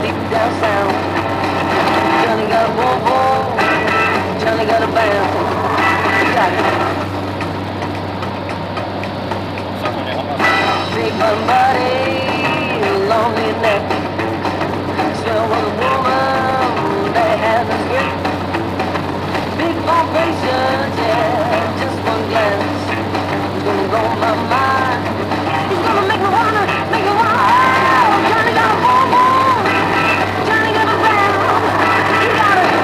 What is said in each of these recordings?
deep down south. Johnny got a boom boom, Johnny got a band. Got it. Big bum body, lonely neck. Still was a woman that had a grip. Big vibrations, yeah, just one glance. It's gonna blow my mind. It's gonna make me wanna. Oh, Johnny got a boom boom, Johnny got a band. He got it.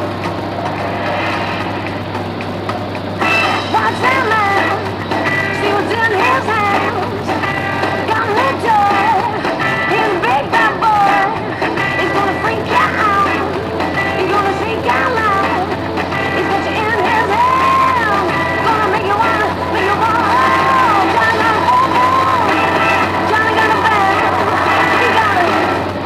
Watch that man, see what's in his hands. Got no joy, he's a big bad boy. He's gonna freak you out, he's gonna shake out loud. He's got you in his hands, gonna make you wanna. Oh, Johnny got a boom boom, Johnny got a band. He got it.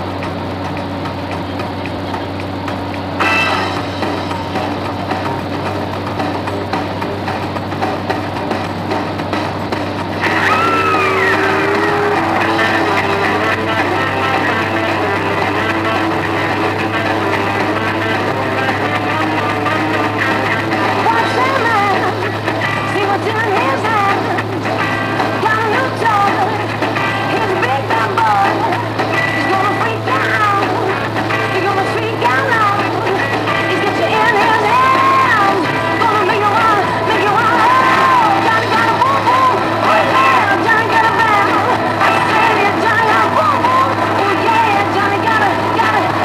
Watch that man, see what's in his hands. Got a new toy, he's a big bad boy. He's gonna freak you out, he's gonna freak out loud. He's got you in his hands, gonna make you wanna. Oh, Johnny got a boom boom, oh yeah, Johnny got a band. I said it, Johnny got a boom boom, oh yeah, Johnny got it, he got it.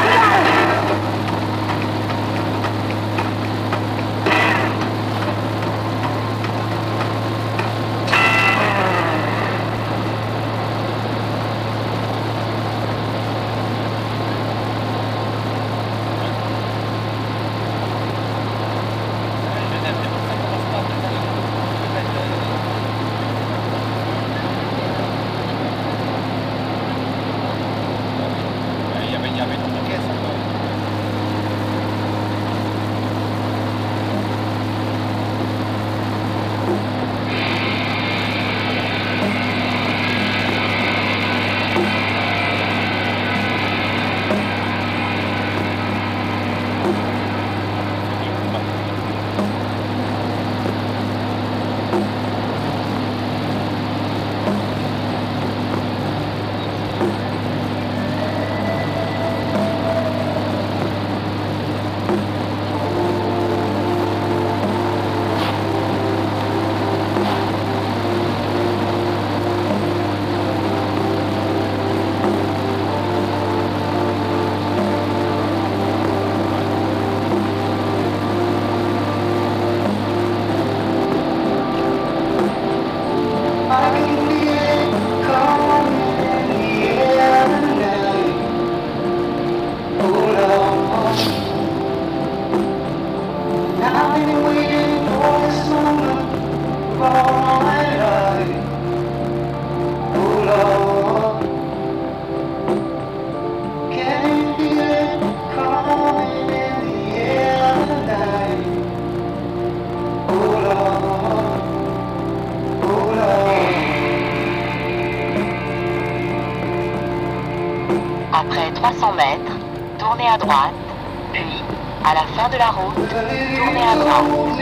Après 300 mètres, tournez à droite, puis, à la fin de la route, tournez à droite.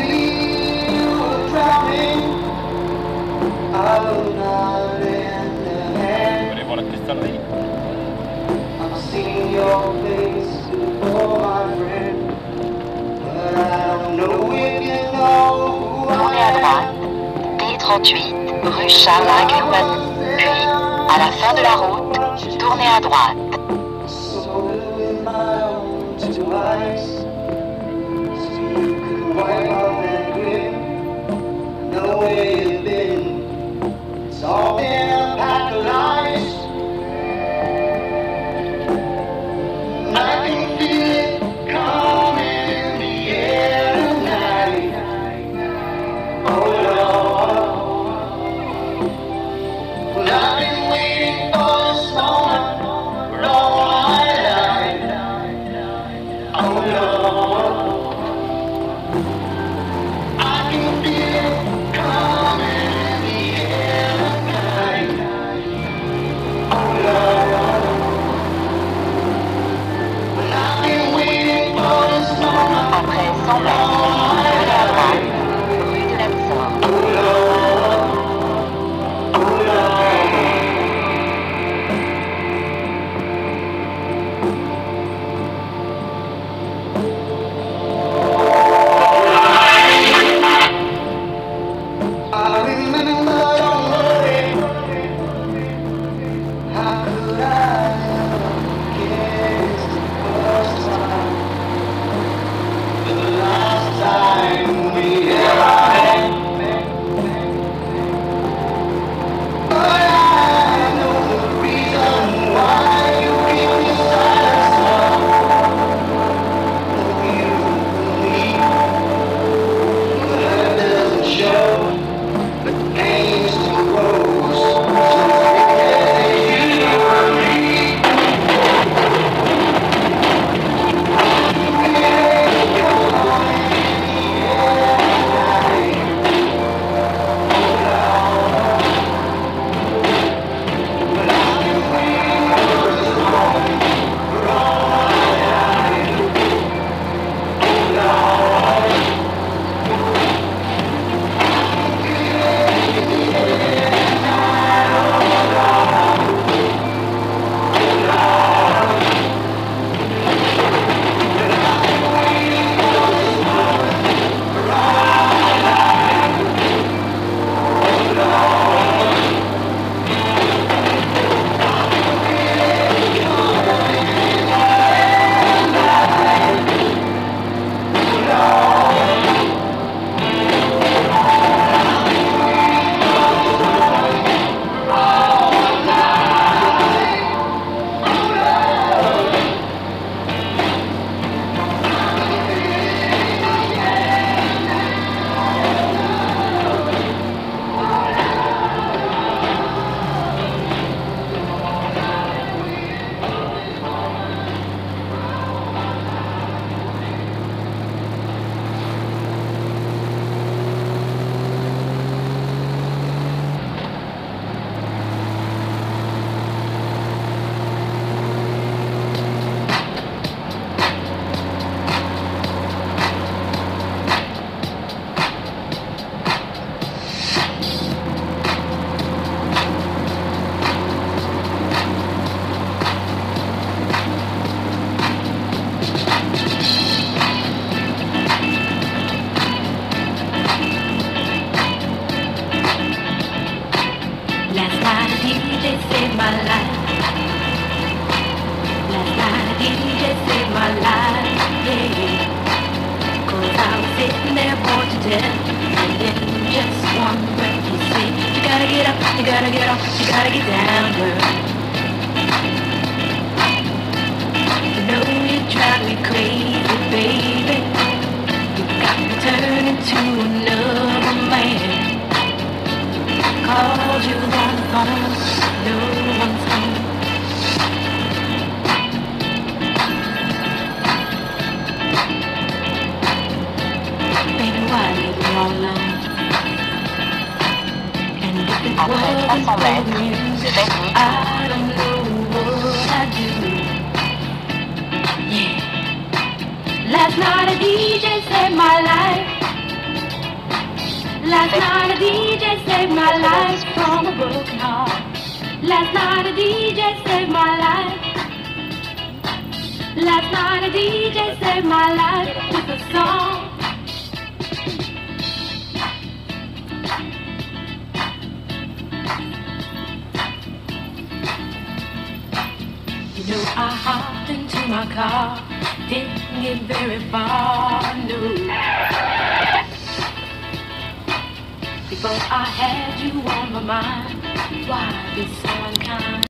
Vous allez voir la cristallerie. Tournez à droite, D38, rue Charles Ackerman, puis, à la fin de la route, tournez à droite. Oh, gotta get off, you gotta get down, girl. You know you drive me crazy, baby. You got me turning to another man. Called you on the phone, no one's home. Baby, why leave me all alone? And if it Après wasn't 300 for mètres, music, faites I don't know what I'd do. Yeah. Last night a DJ saved my life. Last night a DJ saved my life from a broken heart. Last night a DJ saved my life. Last night a DJ saved my life with a song. You know I hopped into my car, didn't get very far, no. Before I had you on my mind, why be so unkind?